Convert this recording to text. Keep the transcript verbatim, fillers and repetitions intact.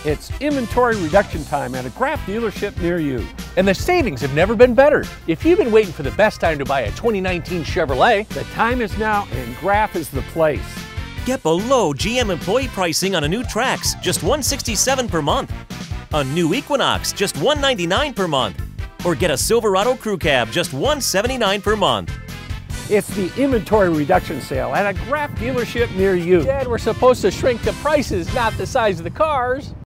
It's inventory reduction time at a Graf dealership near you. And the savings have never been better. If you've been waiting for the best time to buy a twenty nineteen Chevrolet, The time is now, and Graf is the place. Get below G M employee pricing on a new Trax, just one hundred sixty-seven dollars per month. A new Equinox, just one hundred ninety-nine dollars per month. Or get a Silverado Crew Cab, just one hundred seventy-nine dollars per month. It's the inventory reduction sale at a Graf dealership near you. Dad, we're supposed to shrink the prices, not the size of the cars.